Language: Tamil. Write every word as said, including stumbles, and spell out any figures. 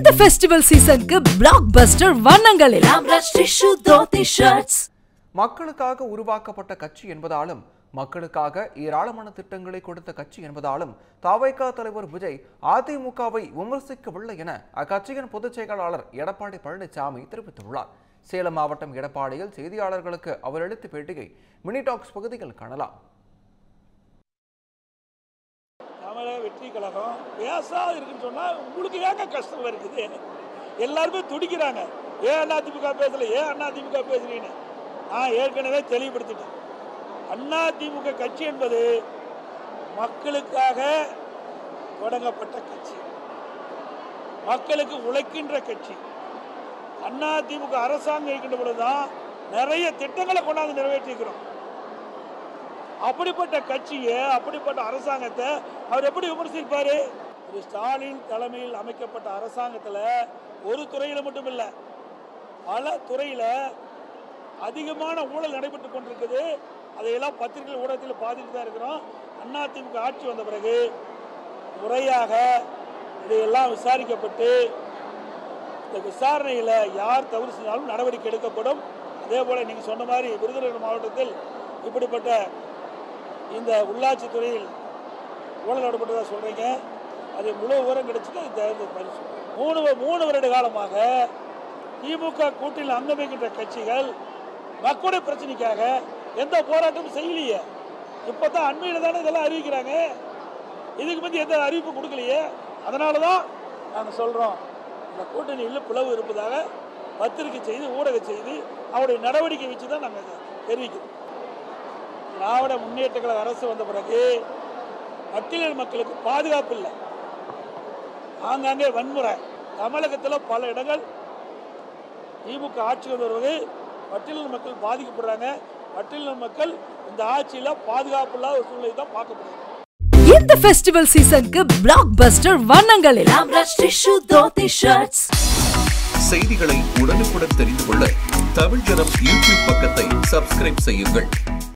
இந்த ஃபெஸ்டிவல் சீசனுக்கு பிளாக்பஸ்டர் வண்ணங்கள் எல்லாம் டிஷ்யூ தோத்தி ஷர்ட்ஸ். மக்களுக்காக உருவாக்கப்பட்ட கட்சி என்பதாலும் மக்களுக்காக ஏராளமான திட்டங்களை கொடுத்த கட்சி என்பதாலும் தவைகா தலைவர் விஜய் அதிமுகவை விமர்சிக்கவில்லை என அக்கட்சியின் பொதுச் செயலாளர் எடப்பாடி பழனிசாமி தெரிவித்துள்ளார். சேலம் மாவட்டம் எடப்பாடியில் செய்தியாளர்களுக்கு அவர் அளித்த பேட்டியை மினி டாக்ஸ் பகுதியில் காணலாம். வெற்றி கழகம் பேசாது இருக்குன்னு சொன்னா உங்களுக்கு ஏங்க கஷ்டம் இருக்குது? எல்லாருமே துடிக்கிறாங்க, ஏன் அதிமுக பேசல, ஏன் அதிமுக பேசுறீங்கன்னு. நான் ஏற்கனவே தெளிவுபடுத்திட்டேன். அதிமுக கட்சி என்பது மக்களுக்காக தொடங்கப்பட்ட கட்சி, மக்களுக்கு உழைக்கின்ற கட்சி. அதிமுக அரசாங்கம் இருக்கின்ற பொழுதுதான் நிறைய திட்டங்களை கொண்டாந்து நிறைவேற்றிக்கிறோம். அப்படிப்பட்ட கட்சியை, அப்படிப்பட்ட அரசாங்கத்தை அவர் எப்படி விமர்சிப்பாரு? திரு ஸ்டாலின் தலைமையில் அமைக்கப்பட்ட அரசாங்கத்தில் ஒரு துறையில் மட்டும் இல்லை, பல துறையில் அதிகமான ஊழல் நடைபெற்று கொண்டிருக்குது. அதையெல்லாம் பத்திரிகை ஊடகத்தில் பார்த்துட்டு தான் இருக்கிறோம். அதிமுக ஆட்சி வந்த பிறகு முறையாக இதையெல்லாம் விசாரிக்கப்பட்டு இந்த விசாரணையில் யார் தவறு செஞ்சாலும் நடவடிக்கை எடுக்கப்படும். அதே போல் நீங்கள் சொன்ன மாதிரி விருதுநகர் மாவட்டத்தில் இப்படிப்பட்ட இந்த உள்ளாட்சி துறையில் ஊழல் நடைபெற்றதாக சொல்கிறீங்க. அது முழு விவரம் கிடைச்சிட்டு தேர்தல் பரிசு. மூணு மூணு வருட காலமாக திமுக கூட்டணியில் அங்கமைக்கின்ற கட்சிகள் மக்களுடைய பிரச்சனைக்காக எந்த போராட்டமும் செய்யலையே. இப்போ தான் அண்மையில் தானே இதெல்லாம் அறிவிக்கிறாங்க. இதுக்கு பற்றி எந்த அறிவிப்பு கொடுக்கலையே. அதனால தான் நாங்கள் சொல்கிறோம், இந்த கூட்டணியில் பிளவு இருப்பதாக பத்திரிகை செய்தி, ஊடக செய்தி, அவருடைய நடவடிக்கை வச்சு தான் நாங்கள் தெரிவிக்கிறோம். திராவிட முன்னேற்ற கழக அரசு வந்த பிறகு பட்டியல் மக்களுக்கு பாதுகாப்பு இல்லை, ஆங்காங்கே வன்முறை. தமிழகத்தில் பல இடங்கள் திமுக ஆட்சி வருவது பட்டியல் மக்கள் பாதிக்கப்படுறாங்க. பட்டியல் மக்கள் இந்த ஆட்சியில் பாதுகாப்பு இல்லாத ஒரு சூழ்நிலை தான் பார்க்கப்படுறாங்க. இந்த ஃபெஸ்டிவல் சீசனுக்கு பிளாக்பஸ்டர் வண்ணங்கள் எல்லாம் டிஷ்யூ தோத்தி ஷர்ட்ஸ். செய்திகளை உடனுக்குடன் தெரிந்து கொள்ள தமிழ் ஜனம் யூடியூப் பக்கத்தை சப்ஸ்கிரைப் செய்யுங்கள்.